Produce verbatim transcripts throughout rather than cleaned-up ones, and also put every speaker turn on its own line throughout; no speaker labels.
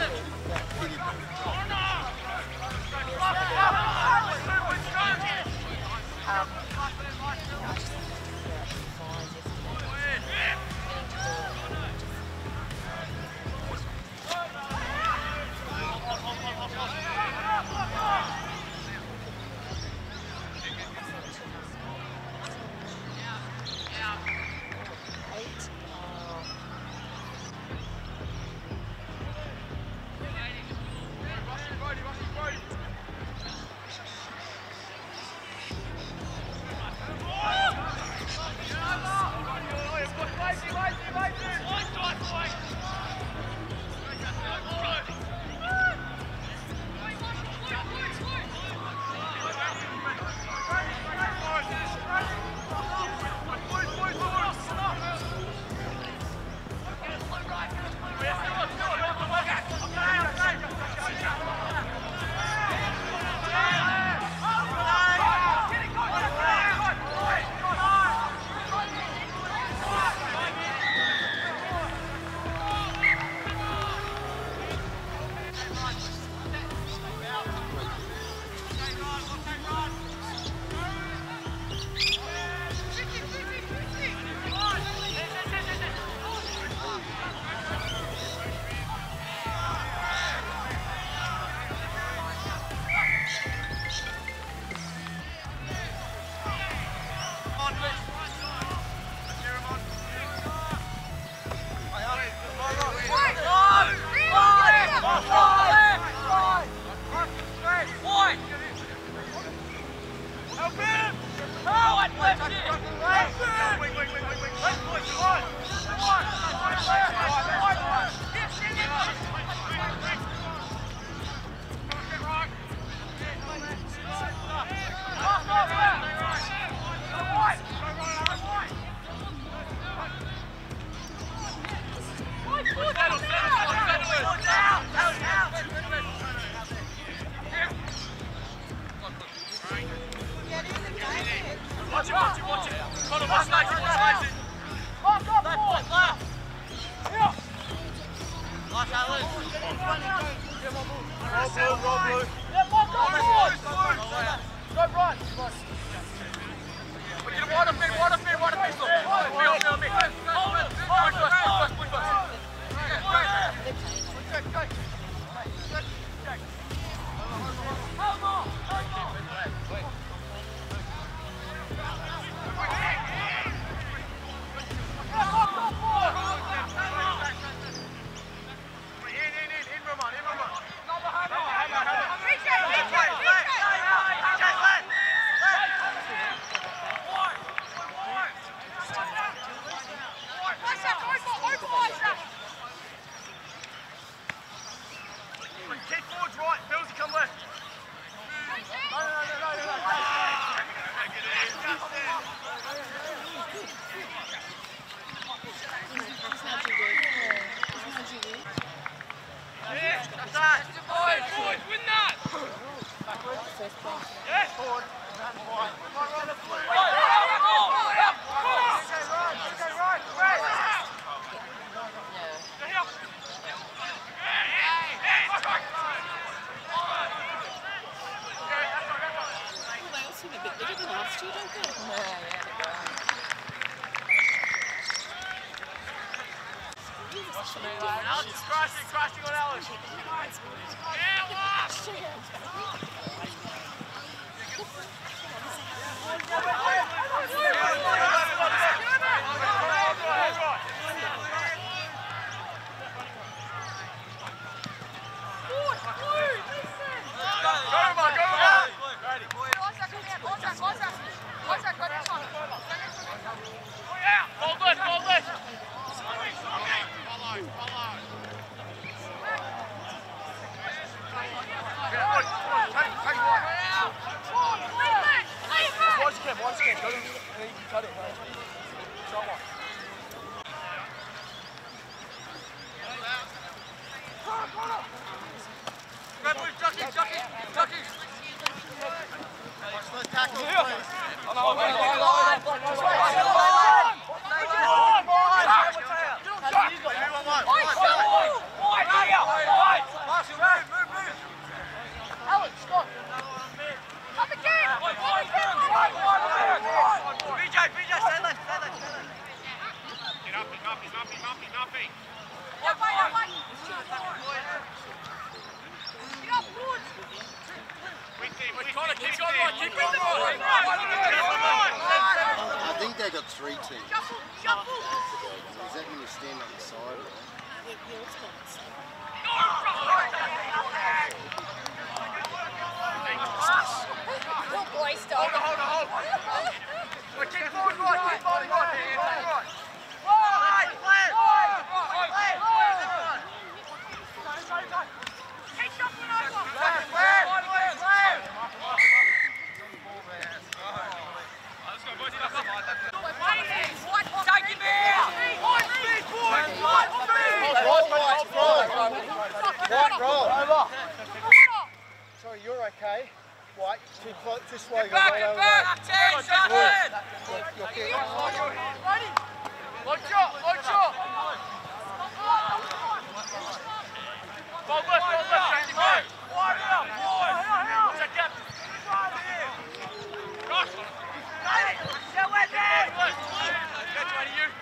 Watch it, watch it, watch it. Connor, watch Nathan, watch Nathan. Left, left, left. Nice, Alan. Roll blue, roll blue. Yeah, one, go, go, go, Brian. We're going to wide up feet, wide up feet, wide up feet. Field, field, field. Hold it. Push first, push first, push first. Hold on, hold on. Kick forwards right, Billsy come left. No, no, no, no, no, no, no. Yeah, that's that. Boys, boys, win that. Yes. Forward. Alex is crashing, crashing on Alex. Yeah, watch! One skip, go and then you can cut it. Shot one. Red move, Ducky, Ducky, Ducky. Let's tackle the place. Oh no, wait, wait, wait, wait. Connor, keep on right, keep on right.
I think they got three teams.
Shuffle, shuffle.
Is that when you stand on the side, right?
Good boy, stop.
Hold on, hold on, hold on. Right, keep forward right, keep forward right. Right, right. Play, play, play, play. Keep shuffling over. Play, play, play, play. Let's go, boys. Take him out. High speed, boys. High speed.
Roll, White, roll. Over. Sorry, you're okay. White, too close, too slow.
Get back, get back. Ten, seven.
You're okay.
Ready? Load shot, load shot. Ball left, ball left, change the game. Wide out, wide. Check up. Rush. Still with it. That's ready, you.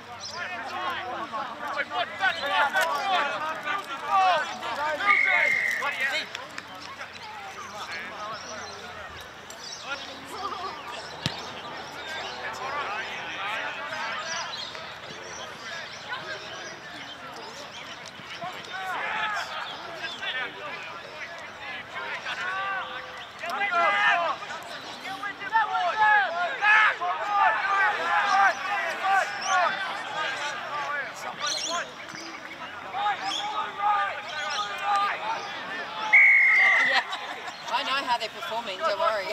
Wait, one, that's one, that's one. Music, ball. Music. Ready, yeah.
I know how they're performing, don't worry.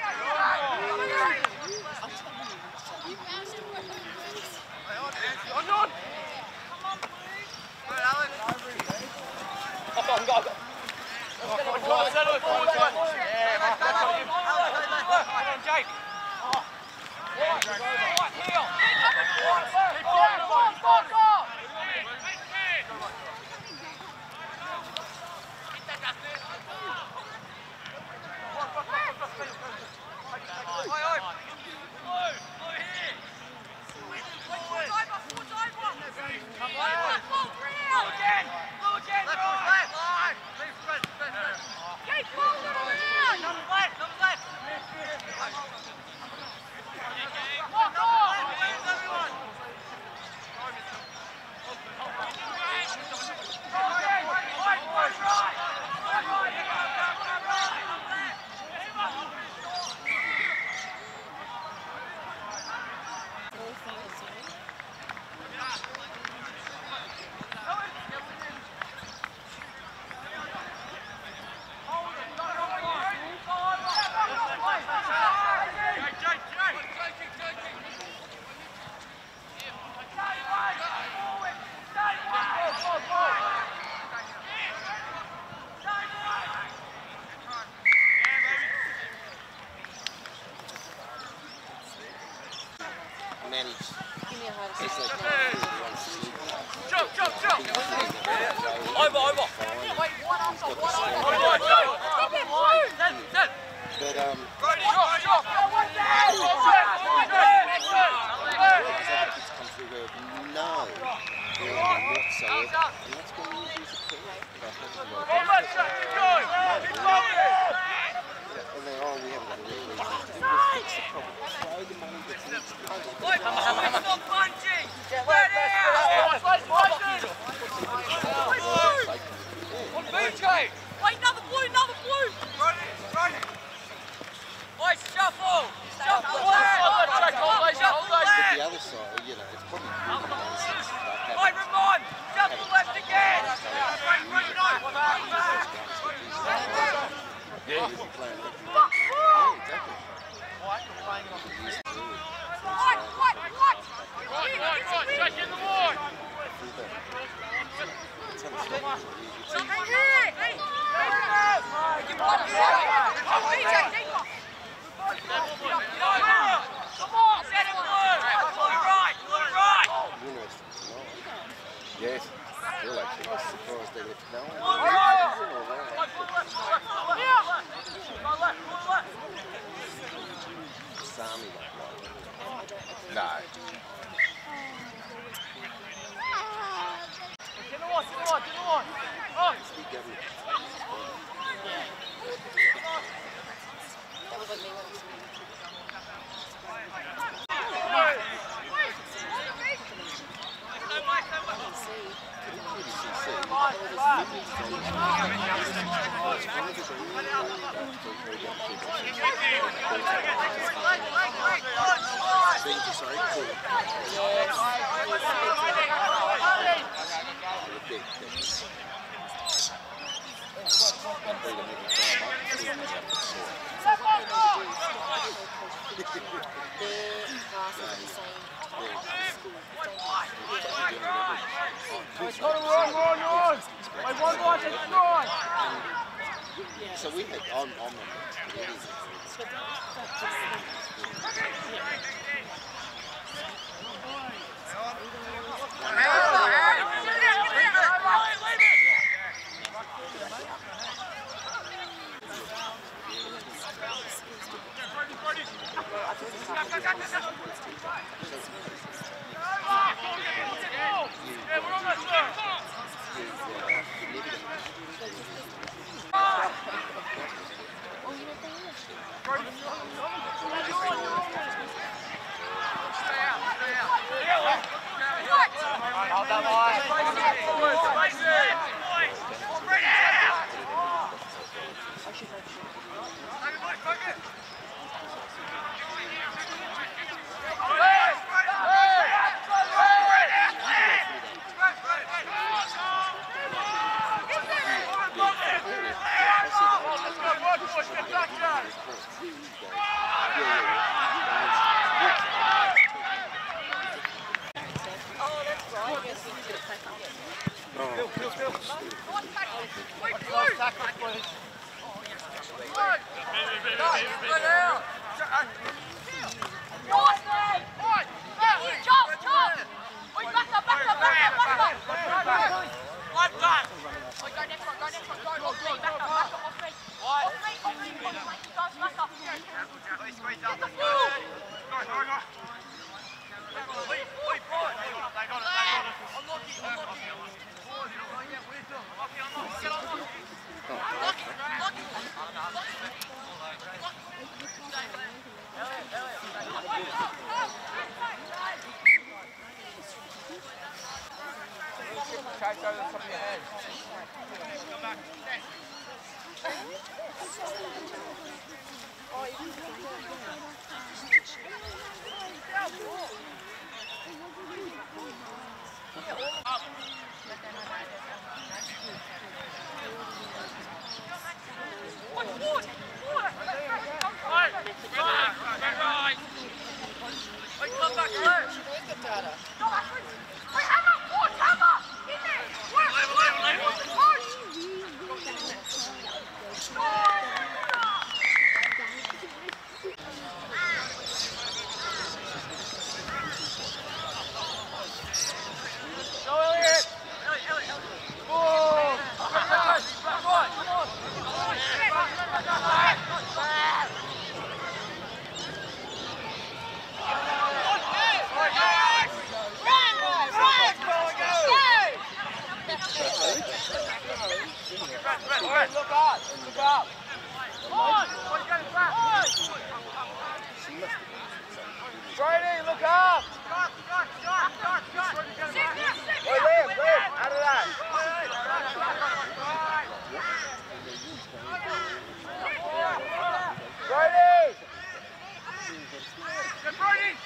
Manage.
Jump, jump, jump. Over, over. Wait, one after, one after.
But um,
Ready, drop, drop.
it's come through with no warning whatsoever, and that's when you use a key.
Well, let's keep going. Keep going.
And then, oh, we haven't got a real reason. Fix the problem. Throw the money that's next to the
Wait, stop punching. Let it out. On B J. Wait, another blue, another blue. Ready, ready. Wait, shuffle. Shuffle left. Shuffle
But
left.
the other side, you know, it's probably good in one sense.
Wait, Ramon. Shuffle left again.
Yeah, you'll be playing that. Yeah, exactly.
What, what, what? Right, right, right. Check in the ward. Something here. Hey, you want to say? Oh, B J, deeper. Come on, set it blue. Blue right, blue right.
Interesting tonight. Yeah, So we had on on them.
Chase over the top of your head. Look up! Look up! Come on! Brady, look up! Hey, Liam, Liam, out of that! Brady! Brady!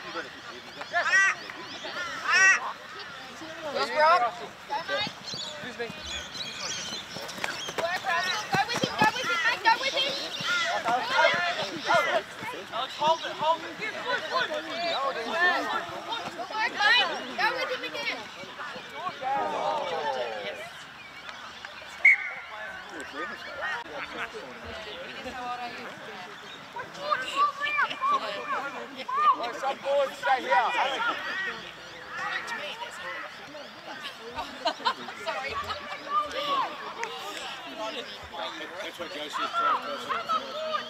Where's Rob?
Excuse me. Alex, hold it, hold it. Hold it.
Go with him again.
Well, some boys stay here.
Sorry.
That's what Joe says.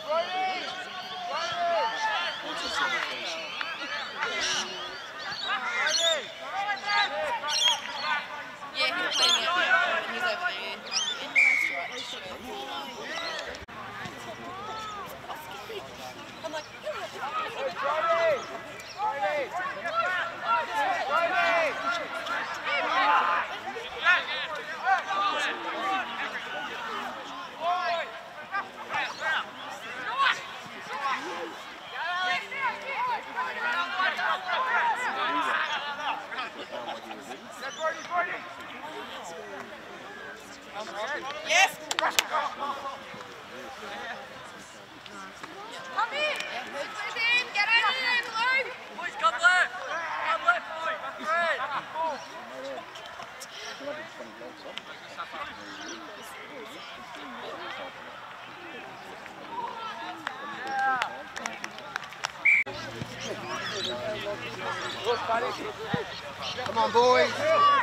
Yeah, he's playing it. He's over there. I'm like,
Brady! Brady! Brady!
Yes.
Come in! Get out of there, Blue! Boys, come left! Come left, boy! Red!
Come on, boys.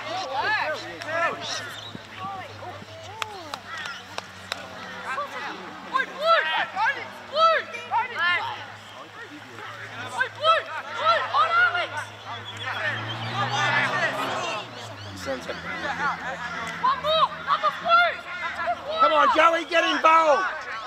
One more! Number three!
Come on, Joey, get involved.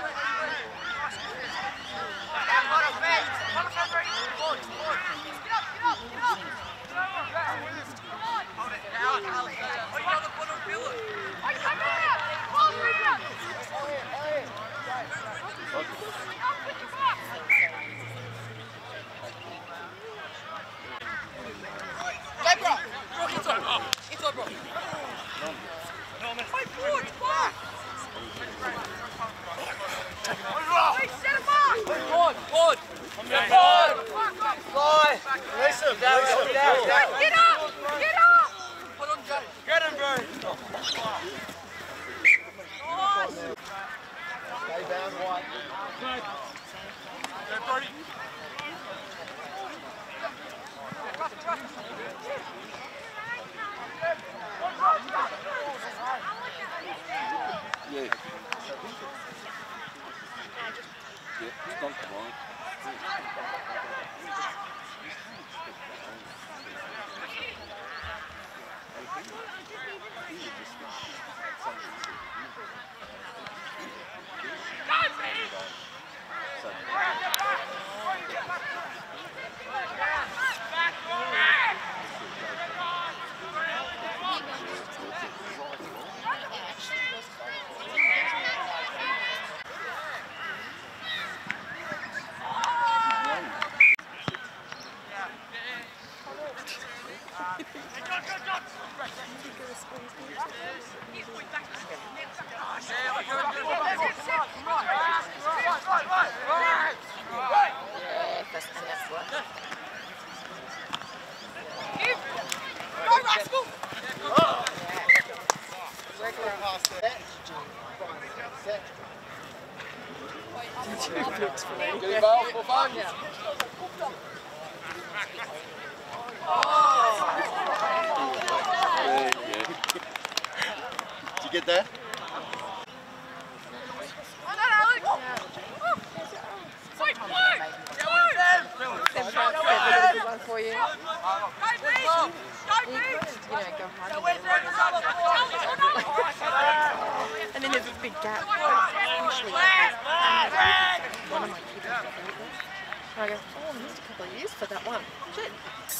Did you get that?
One for you. You know, go hard. And then there's a big gap. Usually like this. One of my kids got like this. And I go, oh, I missed a couple of years for that one. Shit.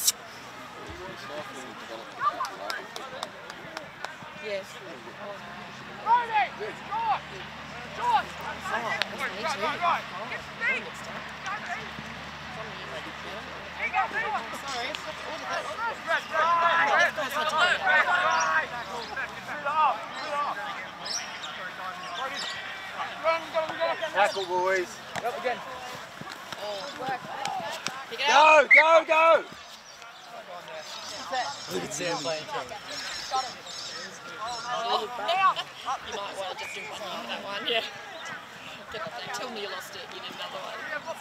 Yes. Oh, that's me too. Sorry.
Tackle, boys.
Up again.
Go, go, go.
Look at Sam playing too.
You might well just do one on that one, yeah. Tell me you lost it, you need another one.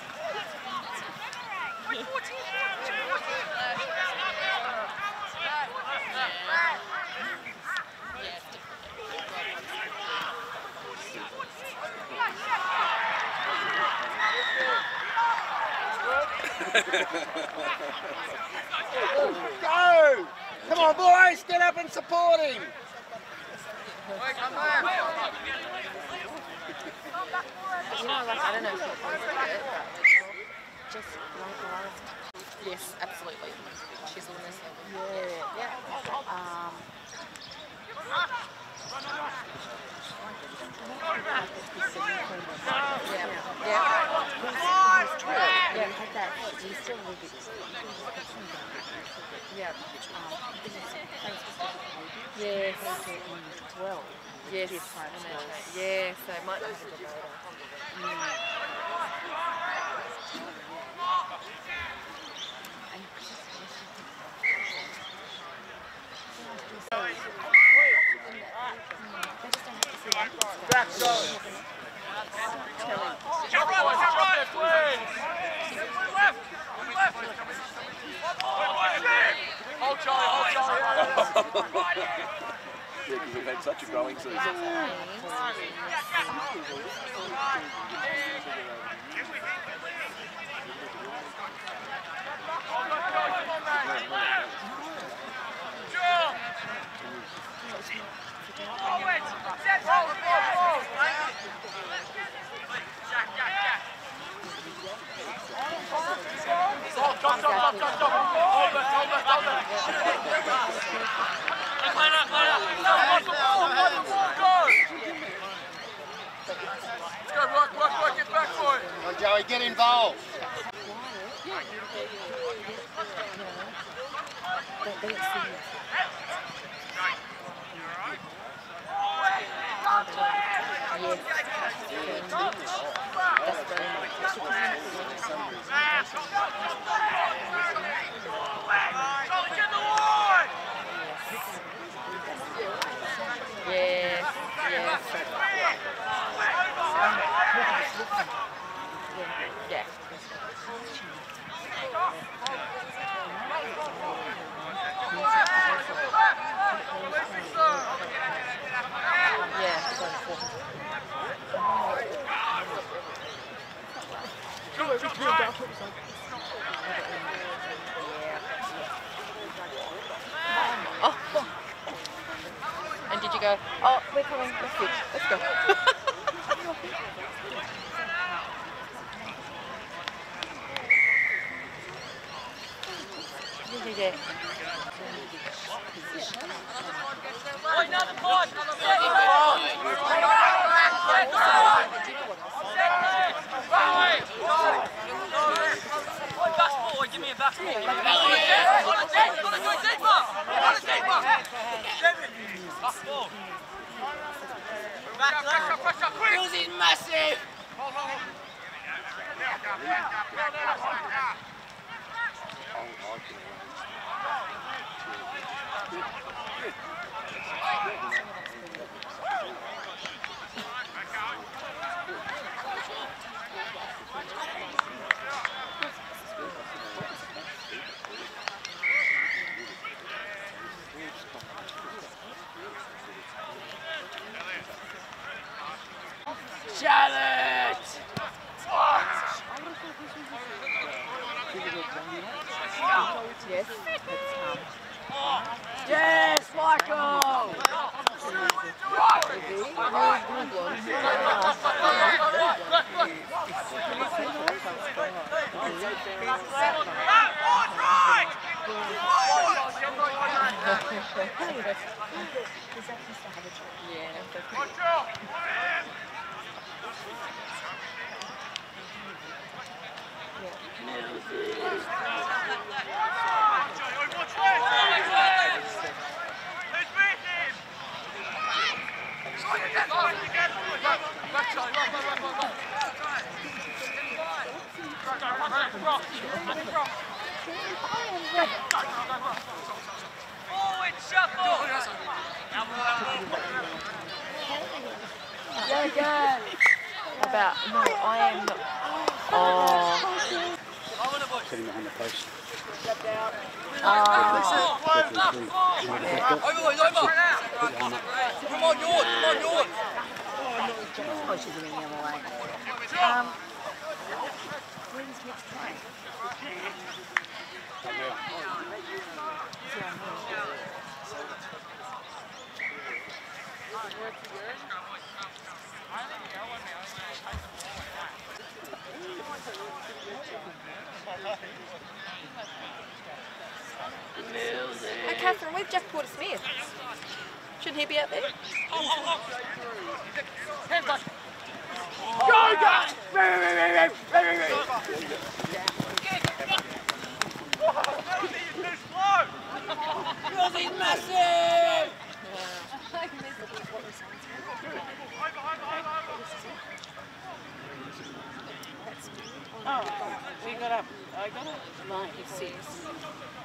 Go! Come on, boys, get up and support him.
You know, like, I don't know if you'll post it, but just localised. Yes, absolutely. Chiselness. Yeah. Yeah. Um. Yeah. Yeah. Yeah. Like that. He's still a little bit. Yeah. Um. Yes. twelve. Yes. Yeah, so it might not have a good later.
Back zone. Jump right, jump right, please. Left, left. Hold Charlie, hold Charlie.
Yeah, because we've had such a growing season. Come on, Joey, get involved.
Yes, yes. Yeah. Oh. And did you go, oh, we're coming, let's switch, let's go. Yeah, yeah, yeah.
Oh, another push! Basketball, give me a basketball. On a deep, on a go deeper! On a deeper! Basketball. Back, pressure, pressure, quick! Uzi's massive! Hold, hold, hold. Charlotte!
Yes,
Yes, Michael! Forward shuffle!
Yeah, good. About, no, I am not. Oh.
Putting behind the post.
Oh.
Over, over! Come on, yours, come on, yours!
Oh, she's going the other way. Um, when's next time? Hey, Catherine, where's Jeff Porter-Smith? Shouldn't he be out there?
Go, guys! Uzi's massive!
Oh, we got up. I got up ninety-six.